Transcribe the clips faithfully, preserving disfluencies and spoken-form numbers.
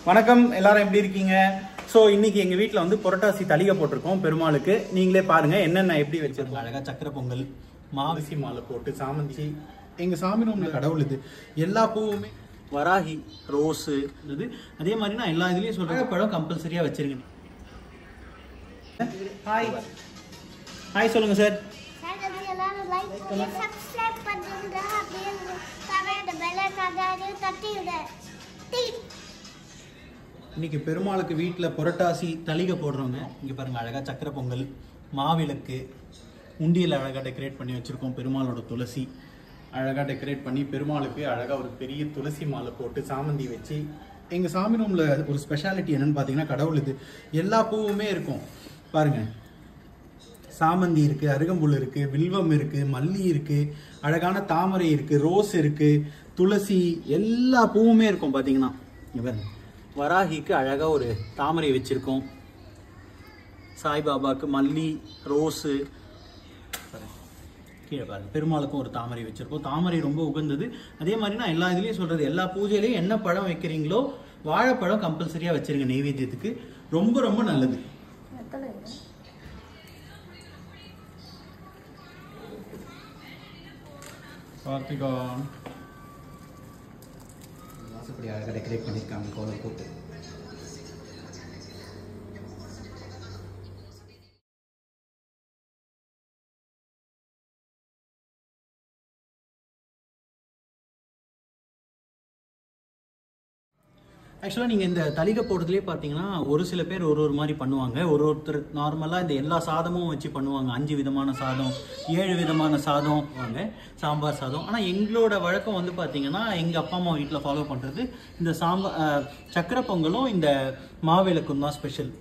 வணக்கம், எல்லாரும் எப்படி இருக்கீங்க? ஸோ இன்னைக்கு எங்க வீட்டில் வந்து புரட்டாசி தளிகை போட்டிருக்கோம் பெருமாளுக்கு. நீங்களே பாருங்க என்னென்ன எப்படி வச்சிருக்கோம். அழகா சக்கரை பொங்கல், மாவிசி மாலை போட்டு சாமந்தி, எங்க சாமி ரூம்ல கடவுள் இது எல்லா பூவுமே, வராகி, ரோஸு இது. அதே மாதிரி நான் எல்லா இதுலயும் சொல்றேன், பழம் கம்பல்சரியா வச்சிருங்க. ஹாய் ஹாய் சொல்லுங்க சார். இன்னைக்கு பெருமாளுக்கு வீட்டில் புரட்டாசி தளிகை போடுறோங்க. இங்கே பாருங்க, அழகாக சக்கரை பொங்கல், மாவிளக்கு, உண்டியல் அழகாக டெக்கரேட் பண்ணி வச்சுருக்கோம். பெருமாளோட துளசி அழகாக டெக்கரேட் பண்ணி பெருமாளுக்கு அழகாக ஒரு பெரிய துளசி மாலை போட்டு சாமந்தி வச்சு. எங்கள் சாமி ரூமில் ஒரு ஸ்பெஷாலிட்டி என்னென்னு பார்த்தீங்கன்னா, கடவுள் இது எல்லா பூவுமே இருக்கும். பாருங்கள், சாமந்தி இருக்குது, அருகம்புல் இருக்குது, வில்வம் இருக்குது, மல்லி இருக்குது, அழகான தாமரை இருக்குது, ரோஸ் இருக்குது, துளசி, எல்லா பூவுமே இருக்கும். பார்த்தீங்கன்னா இங்கே பாருங்க, வராகிக்கு அழகாக ஒரு தாமரை வச்சுருக்கோம். சாய்பாபாவுக்கு மல்லி, ரோஸு, கீழே பாருங்க பெருமாளுக்கும் ஒரு தாமரை வச்சுருக்கோம். தாமரை ரொம்ப உகந்தது. அதே மாதிரி நான் எல்லா இதுலேயும் சொல்கிறது, எல்லா பூஜையிலையும் என்ன பழம் வைக்கிறீங்களோ வாழைப்பழம் கம்பல்சரியாக வச்சுருங்க நெய்வேத்தியத்துக்கு. ரொம்ப ரொம்ப நல்லது. கார்த்திகா வாசப்படி அழகாக டெக்கரேட் பண்ணியிருக்காங்க கோலம் போட்டு. ஆக்சுவலாக நீங்கள் இந்த தளிகை போடுறதுலேயே பார்த்தீங்கன்னா, ஒரு சில பேர் ஒரு ஒரு மாதிரி பண்ணுவாங்க. ஒரு ஒருத்தர் நார்மலாக இந்த எல்லா சாதமும் வச்சு பண்ணுவாங்க. அஞ்சு விதமான சாதம், ஏழு விதமான சாதம் வாங்க, சாம்பார் சாதம். ஆனால் எங்களோட வழக்கம் வந்து பார்த்தீங்கன்னா, எங்கள் அப்பா அம்மா வீட்டில் ஃபாலோ பண்ணுறது இந்த சாம்பார் சக்கரை பொங்கலும் இந்த மாவிளக்கும் தான் ஸ்பெஷல்.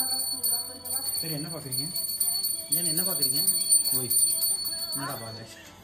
சரி, என்ன பார்க்குறீங்க? ஏன் என்ன பார்க்குறீங்க? ஓய், என்னடா பாரு.